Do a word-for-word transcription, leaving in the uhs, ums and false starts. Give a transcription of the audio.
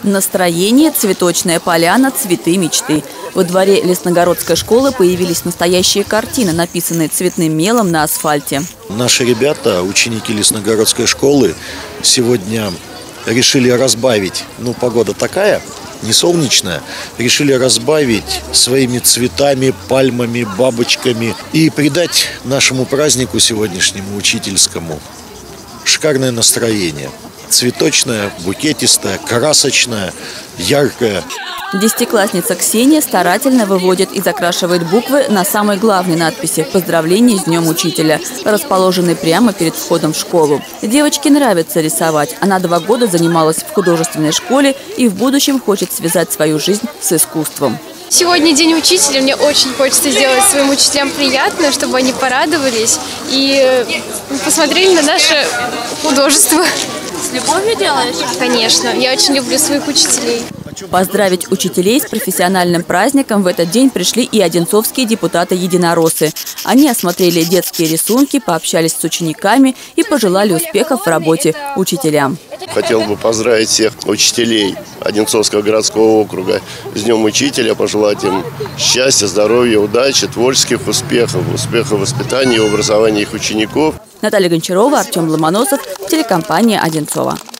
Настроение, цветочная поляна, цветы мечты. Во дворе Лесногородской школы появились настоящие картины, написанные цветным мелом на асфальте. Наши ребята, ученики Лесногородской школы, сегодня решили разбавить, ну, погода такая, не солнечная, решили разбавить своими цветами, пальмами, бабочками и придать нашему празднику сегодняшнему учительскому шикарное настроение. Цветочное, букетистое, красочное, яркое. Десятиклассница Ксения старательно выводит и закрашивает буквы на самой главной надписи «Поздравление с Днем Учителя», расположенной прямо перед входом в школу. Девочке нравится рисовать. Она два года занималась в художественной школе и в будущем хочет связать свою жизнь с искусством. Сегодня День учителя. Мне очень хочется сделать своим учителям приятно, чтобы они порадовались и посмотрели на наше художество. С любовью делаешь? Конечно. Я очень люблю своих учителей. Поздравить учителей с профессиональным праздником в этот день пришли и одинцовские депутаты-единороссы. Они осмотрели детские рисунки, пообщались с учениками и пожелали успехов в работе учителям. Хотел бы поздравить всех учителей Одинцовского городского округа с Днем Учителя, пожелать им счастья, здоровья, удачи, творческих успехов, успехов в воспитании и образовании их учеников. Наталья Гончарова, Артем Ломоносов, телекомпания «Одинцово».